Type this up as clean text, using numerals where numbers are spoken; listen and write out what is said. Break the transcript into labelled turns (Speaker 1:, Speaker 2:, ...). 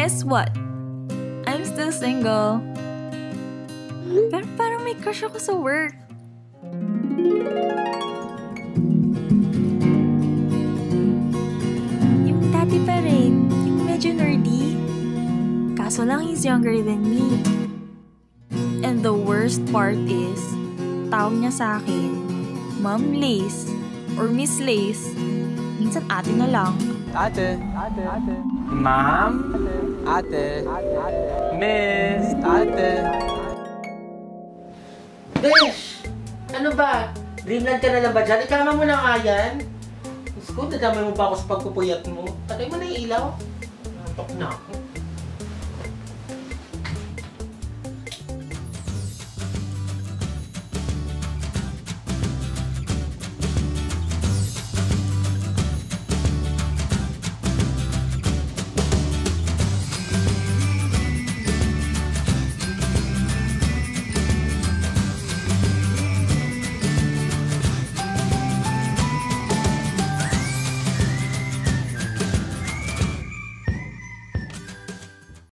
Speaker 1: guess what? I'm still single. Pero parang may crush ako sa work. Yung dati pa rin, yung medyo nerdy. Kaso lang he's younger than me. And the worst part is, tawag niya sa akin, Ma'am Lace or Miss Lace. Minsan ate na lang.
Speaker 2: Ate. Ma'am. Ate. Miss. Ate.
Speaker 3: Besh! Ano ba? Dreamland ka na lang ba dyan? Ikama mo na nga yan. Diyos ko, dadamay mo pa ako sa pagpupuyat mo. Patay mo na yung ilaw. Nantok na ako.